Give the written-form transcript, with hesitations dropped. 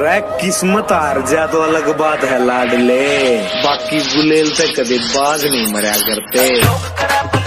रे किस्मत हार जा तो अलग बात है लाडले, बाकी गुलेल से कभी बाज नहीं मरा करते।